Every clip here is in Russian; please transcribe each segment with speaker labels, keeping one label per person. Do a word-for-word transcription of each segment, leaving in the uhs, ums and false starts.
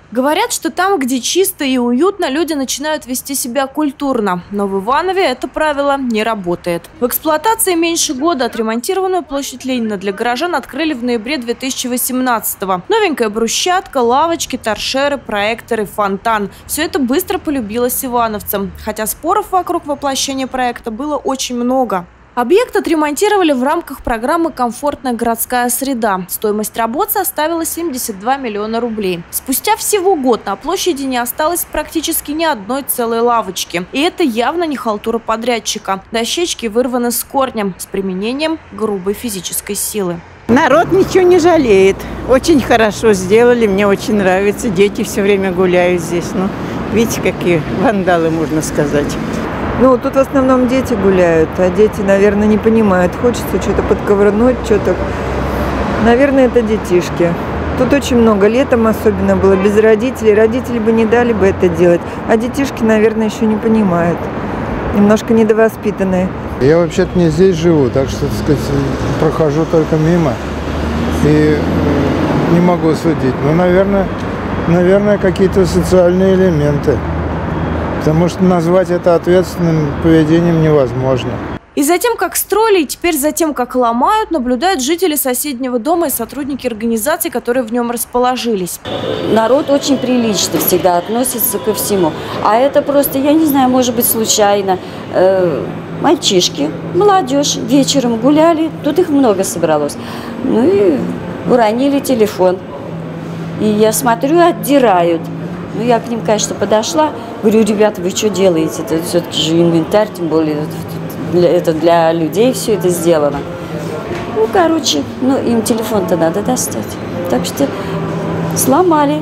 Speaker 1: Говорят, что там, где чисто и уютно, люди начинают вести себя культурно. Но в Иванове это правило не работает. В эксплуатации меньше года отремонтированную площадь Ленина для горожан открыли в ноябре две тысячи восемнадцатого. Новенькая брусчатка, лавочки, торшеры, проекторы, фонтан. Все это быстро полюбилось ивановцам. Хотя споров вокруг воплощения проекта было очень много. Объект отремонтировали в рамках программы «Комфортная городская среда». Стоимость работ составила семьдесят два миллиона рублей. Спустя всего год на площади не осталось практически ни одной целой лавочки. И это явно не халтура подрядчика. Дощечки вырваны с корнем, с применением грубой физической силы.
Speaker 2: Народ ничего не жалеет. Очень хорошо сделали, мне очень нравится. Дети все время гуляют здесь. Ну, видите, какие вандалы, можно сказать.
Speaker 3: Ну, тут в основном дети гуляют, а дети, наверное, не понимают. Хочется что-то подковырнуть, что-то. Наверное, это детишки. Тут очень много, летом особенно было, без родителей. Родители бы не дали бы это делать. А детишки, наверное, еще не понимают. Немножко недовоспитанные.
Speaker 4: Я вообще-то не здесь живу, так что, так сказать, прохожу только мимо. И не могу судить. Но, наверное, наверное, какие-то социальные элементы. Потому что назвать это ответственным поведением невозможно.
Speaker 1: И за тем, как строили, и теперь за тем, как ломают, наблюдают жители соседнего дома и сотрудники организаций, которые в нем расположились.
Speaker 5: Народ очень прилично всегда относится ко всему. А это просто, я не знаю, может быть, случайно. Э, мальчишки, молодежь вечером гуляли, тут их много собралось. Ну и уронили телефон. И я смотрю, отдирают. Ну, я к ним, конечно, подошла. Говорю, ребята, вы что делаете? Это все-таки же инвентарь, тем более для, это для людей все это сделано. Ну, короче, ну, им телефон-то надо достать. Так что сломали.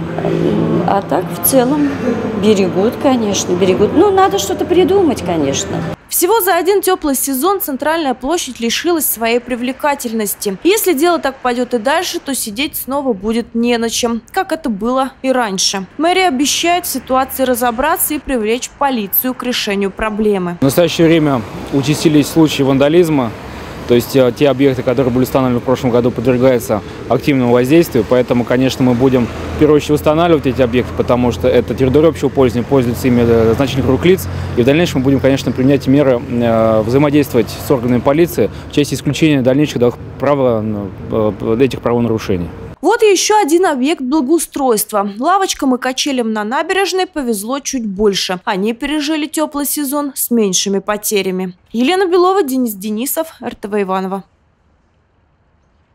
Speaker 5: А так в целом берегут, конечно, берегут. Ну, надо что-то придумать, конечно.
Speaker 1: Всего за один теплый сезон центральная площадь лишилась своей привлекательности. Если дело так пойдет и дальше, то сидеть снова будет не на чем, как это было и раньше. Мэрия обещает в ситуации разобраться и привлечь полицию к решению проблемы.
Speaker 6: В настоящее время участились случаи вандализма. То есть те объекты, которые были установлены в прошлом году, подвергаются активному воздействию. Поэтому, конечно, мы будем в первую очередь устанавливать эти объекты, потому что это территория общего пользования, пользуется ими значительный круг лиц. И в дальнейшем мы будем, конечно, применять меры, взаимодействовать с органами полиции в части исключения дальнейших права, этих правонарушений.
Speaker 1: Вот еще один объект благоустройства. Лавочкам и качелям на набережной повезло чуть больше. Они пережили теплый сезон с меньшими потерями. Елена Белова, Денис Денисов, эр тэ вэ Иваново.